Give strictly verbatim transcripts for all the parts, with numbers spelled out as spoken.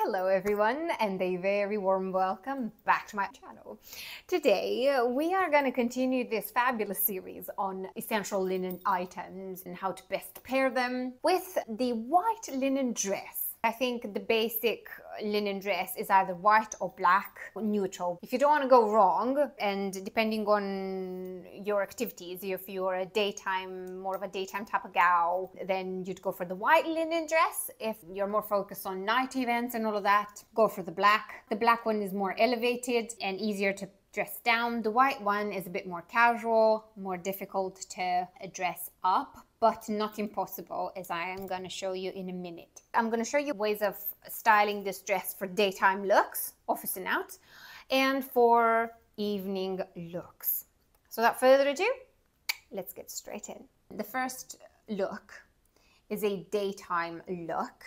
Hello everyone, and a very warm welcome back to my channel. Today we are going to continue this fabulous series on essential linen items and how to best pair them with the white linen dress. I think the basic linen dress is either white or black, neutral. If you don't want to go wrong, and depending on your activities, if you're a daytime, more of a daytime type of gal, then you'd go for the white linen dress. If you're more focused on night events and all of that, go for the black. The black one is more elevated and easier to dress down. The white one is a bit more casual, more difficult to dress up, but not impossible, as I am going to show you in a minute. I'm going to show you ways of styling this dress for daytime looks, office and out, and for evening looks. So without further ado, let's get straight in. The first look is a daytime look,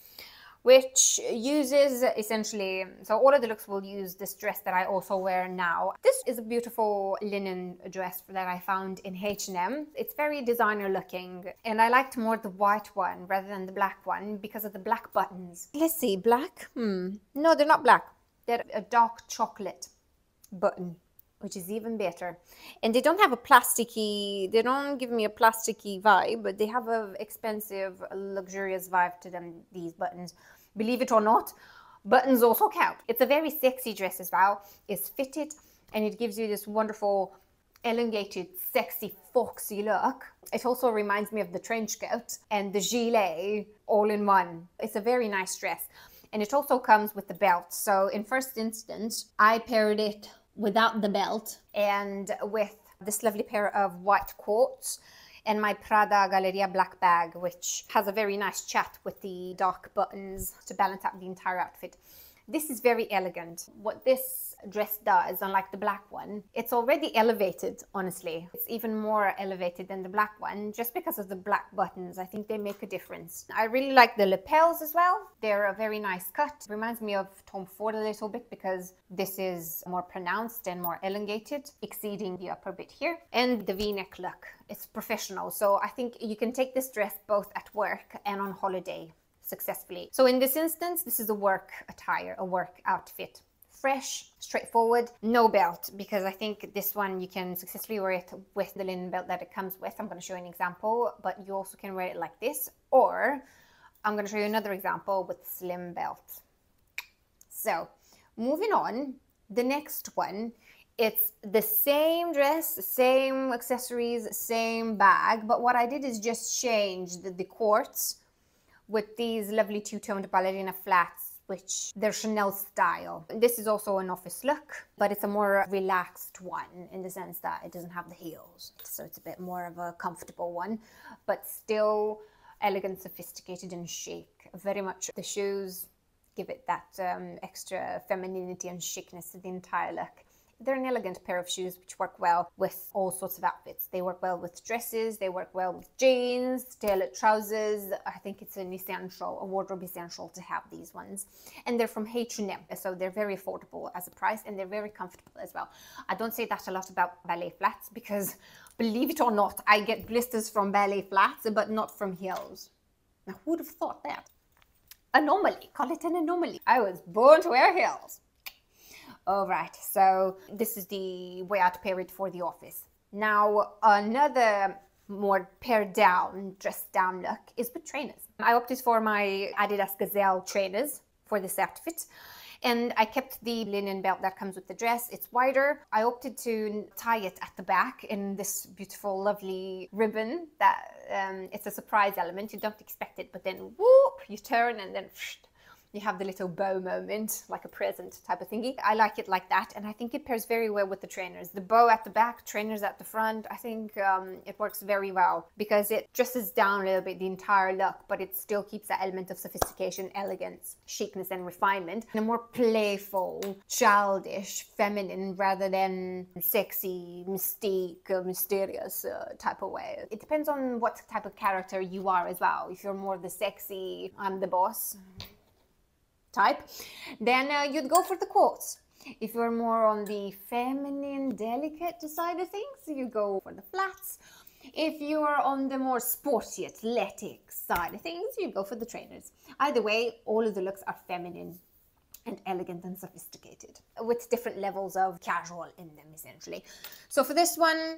which uses essentially, so all of the looks will use this dress that I also wear now. This is a beautiful linen dress that I found in H and M. It's very designer looking, and I liked more the white one rather than the black one because of the black buttons. Let's see, black? Hmm. No, they're not black. They're a dark chocolate button, which is even better. And they don't have a plasticky, they don't give me a plasticky vibe, but they have an expensive, luxurious vibe to them, these buttons. Believe it or not, buttons also count. It's a very sexy dress as well. It's fitted and it gives you this wonderful, elongated, sexy, foxy look. It also reminds me of the trench coat and the gilet all in one. It's a very nice dress. And it also comes with the belt. So in first instance, I paired it without the belt and with this lovely pair of white quartz and my Prada Galleria black bag, which has a very nice chat with the dark buttons to balance out the entire outfit. This is very elegant. What this dress does, unlike the black one, it's already elevated, honestly. It's even more elevated than the black one just because of the black buttons. I think they make a difference. I really like the lapels as well. They're a very nice cut. Reminds me of Tom Ford a little bit because this is more pronounced and more elongated, exceeding the upper bit here. And the V-neck look. It's professional. So I think you can take this dress both at work and on holiday successfully. So in this instance, this is a work attire, a work outfit. Fresh, straightforward, no belt, because I think this one you can successfully wear it with the linen belt that it comes with. I'm going to show you an example, but you also can wear it like this, or I'm going to show you another example with slim belt. So moving on, the next one, it's the same dress, same accessories, same bag, but what I did is just change the, the quartz with these lovely two-toned ballerina flats, which they're Chanel style. This is also an office look, but it's a more relaxed one in the sense that it doesn't have the heels. So it's a bit more of a comfortable one, but still elegant, sophisticated, and chic. Very much the shoes give it that um, extra femininity and chicness to the entire look. They're an elegant pair of shoes which work well with all sorts of outfits. They work well with dresses, they work well with jeans, tailored trousers. I think it's an essential, a wardrobe essential to have these ones. And they're from H and M, so they're very affordable as a price and they're very comfortable as well. I don't say that a lot about ballet flats because, believe it or not, I get blisters from ballet flats, but not from heels. Now, who would have thought that? Anomaly, call it an anomaly. I was born to wear heels. All right, so this is the way I'd pair it for the office. Now, another more pared down, dressed down look is with trainers. I opted for my Adidas Gazelle trainers for this outfit, and I kept the linen belt that comes with the dress. It's wider. I opted to tie it at the back in this beautiful, lovely ribbon that um, it's a surprise element. You don't expect it, but then whoop, you turn and then psh, you have the little bow moment, like a present type of thingy. I like it like that, and I think it pairs very well with the trainers. The bow at the back, trainers at the front, I think um, it works very well because it dresses down a little bit the entire look, but it still keeps that element of sophistication, elegance, chicness, and refinement in a more playful, childish, feminine, rather than sexy, mystique, uh, mysterious uh, type of way. It depends on what type of character you are as well. If you're more the sexy, I'm the boss type, then uh, you'd go for the quartz. If you're more on the feminine, delicate side of things, you go for the flats. If you're on the more sporty, athletic side of things, you go for the trainers. Either way, all of the looks are feminine and elegant and sophisticated, with different levels of casual in them, essentially. So for this one,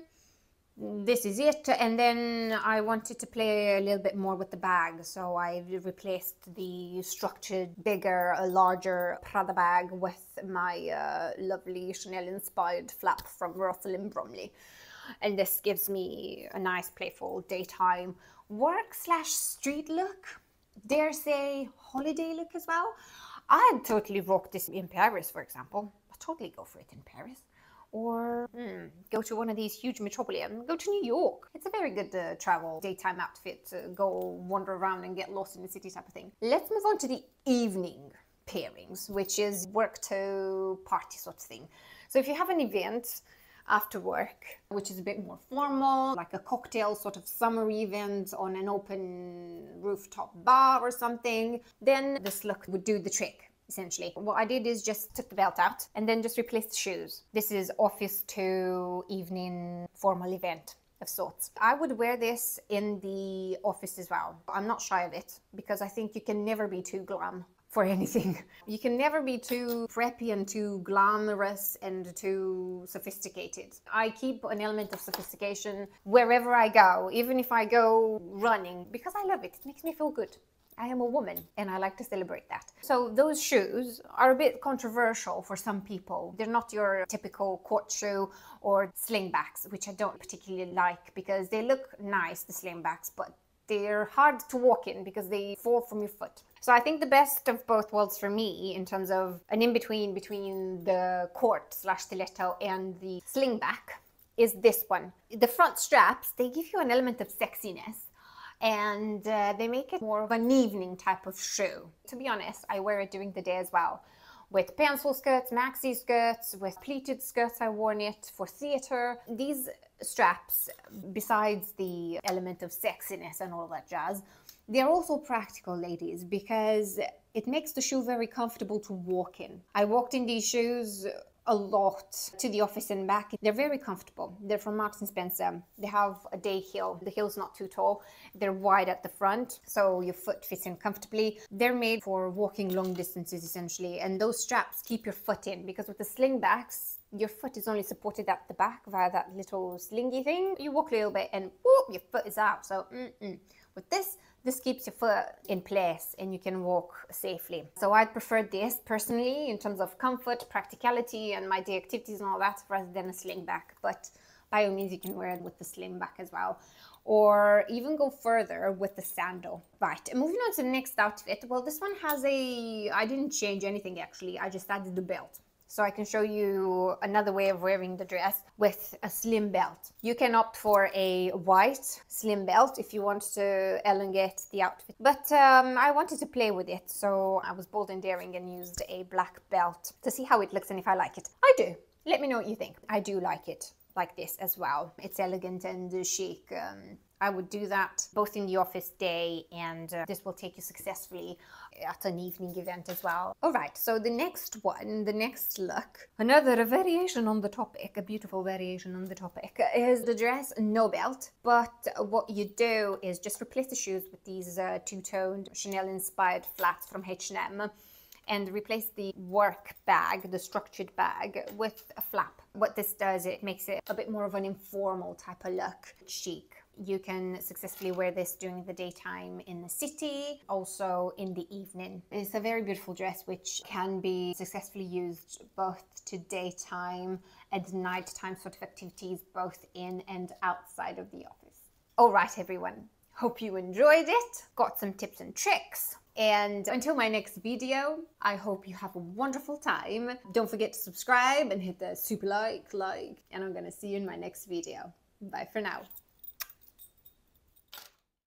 this is it. And then I wanted to play a little bit more with the bag, so I replaced the structured, bigger, larger Prada bag with my uh, lovely Chanel-inspired flap from Rosalind Bromley. And this gives me a nice, playful daytime work slash street look, dare say holiday look as well. I'd totally rock this in Paris, for example. I'd totally go for it in Paris. Or hmm, go to one of these huge metropolitan, go to New York. It's a very good uh, travel daytime outfit to go wander around and get lost in the city type of thing. Let's move on to the evening pairings, which is work to party sort of thing. So if you have an event after work, which is a bit more formal, like a cocktail sort of summer event on an open rooftop bar or something, then this look would do the trick, essentially. What I did is just took the belt out and then just replaced the shoes. This is office to evening formal event of sorts. I would wear this in the office as well. I'm not shy of it because I think you can never be too glam for anything. You can never be too preppy and too glamorous and too sophisticated. I keep an element of sophistication wherever I go, even if I go running, because I love it. It makes me feel good. I am a woman and I like to celebrate that. So those shoes are a bit controversial for some people. They're not your typical court shoe or slingbacks, which I don't particularly like because they look nice, the slingbacks, but they're hard to walk in because they fall from your foot. So I think the best of both worlds for me in terms of an in-between between the court slash stiletto and the slingback is this one. The front straps, they give you an element of sexiness and uh, they make it more of an evening type of shoe. To be honest, I wear it during the day as well. With pencil skirts, maxi skirts, with pleated skirts, I worn it for theatre. These straps, besides the element of sexiness and all that jazz, they're also practical, ladies, because it makes the shoe very comfortable to walk in. I walked in these shoes a lot to the office and back. They're very comfortable. They're from Marks and Spencer. They have a day heel. The heel's not too tall. They're wide at the front, so your foot fits in comfortably. They're made for walking long distances, essentially, and those straps keep your foot in, because with the slingbacks, your foot is only supported at the back via that little slingy thing. You walk a little bit and whoop, your foot is out. So mm-mm. With this, this keeps your foot in place and you can walk safely. So I'd prefer this personally in terms of comfort, practicality, and my day activities and all that, rather than a slingback. But by all means, you can wear it with the slingback as well. Or even go further with the sandal. Right, and moving on to the next outfit. Well, this one has a, I didn't change anything actually, I just added the belt. So I can show you another way of wearing the dress with a slim belt. You can opt for a white slim belt if you want to elongate the outfit. But um, I wanted to play with it, so I was bold and daring and used a black belt to see how it looks and if I like it. I do. Let me know what you think. I do like it like this as well. It's elegant and chic. Um, I would do that both in the office day, and uh, this will take you successfully at an evening event as well. All right, so the next one, the next look, another variation on the topic, a beautiful variation on the topic, is the dress no belt. But what you do is just replace the shoes with these uh, two-toned Chanel-inspired flats from H and M, and replace the work bag, the structured bag, with a flap. What this does, it makes it a bit more of an informal type of look, chic. You can successfully wear this during the daytime in the city, also in the evening. It's a very beautiful dress which can be successfully used both to daytime and nighttime sort of activities, both in and outside of the office. All right, everyone. Hope you enjoyed it, got some tips and tricks. And until my next video, I hope you have a wonderful time. Don't forget to subscribe and hit the super like, like, and I'm gonna see you in my next video. Bye for now.